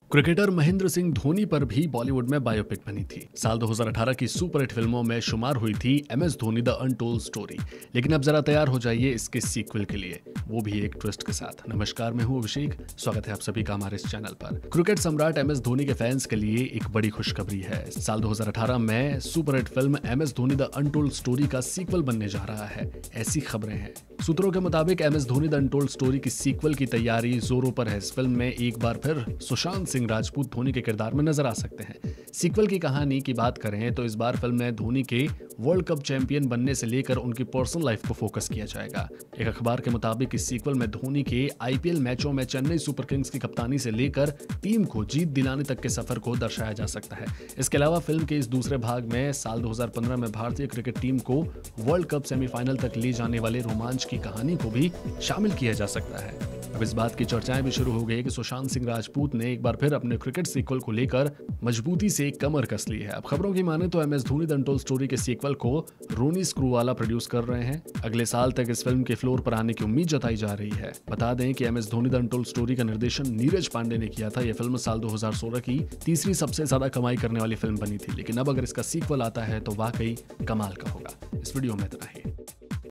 Cricketer Mahendra Singh Dhoni पर भी बॉलीवुड में बायोपिक बनी थी। साल 2018 की सुपरहिट फिल्मों में शुमार हुई थी MS Dhoni the untold story. लेकिन अब जरा तैयार हो जाइए इसके सीक्वल के लिए, वो भी एक ट्विस्ट के साथ। नमस्कार, मैं हूं अभिषेक, स्वागत है आप सभी का हमारे इस चैनल पर। क्रिकेट सम्राट एमएस धोनी के फैंस के लिए एक बड़ी खुशखबरी है। साल 2018 में superhit film MS Dhoni the untold story का सीक्वल बनने जा रहा है, ऐसी खबरें हैं। सूत्रों के मुताबिक MS Dhoni the untold story की सीक्वल की तैयारी जोरों पर है। इस फिल्म में एक बार फिर सुशांत सिंह राजपूत धोनी के किरदार में नजर आ सकते हैं। सीक्वल की कहानी की बात करें तो इस बार फिल्म में धोनी के वर्ल्ड कप चैंपियन बनने से लेकर उनकी पर्सनल लाइफ को फोकस किया जाएगा। एक अखबार के मुताबिक इस सीक्वल में धोनी के आईपीएल मैचों में चेन्नई सुपर किंग्स की कप्तानी से लेकर टीम को जीत दिलाने तक के सफर को दर्शाया जा सकता है। इसके अलावा फिल्म के इस दूसरे भाग में साल 2015 में भारतीय क्रिकेट टीम को वर्ल्ड कप सेमीफाइनल तक ले जाने वाले रोमांच की कहानी को भी शामिल किया जा सकता है। अब इस बात की चर्चाएं भी शुरू हो गई कि सुशांत सिंह राजपूत ने एक बार फिर अपने क्रिकेट सीक्वल को लेकर मजबूती से कमर कस ली है। अब खबरों की माने तो MS Dhoni the untold story के सीक्वल को रोनी स्क्रूवाला प्रोड्यूस कर रहे हैं। अगले साल तक इस फिल्म के फ्लोर पर आने की उम्मीद जताई जा रही है। बता दें कि MS Dhoni the untold story का निर्देशन नीरज पांडे ने किया था। यह फिल्म साल 2016 की तीसरी सबसे ज्यादा कमाई करने वाली फिल्म बनी थी। लेकिन अब अगर इसका सीक्वल आता है तो वाकई कमाल का होगा। इस वीडियो में इतना ही।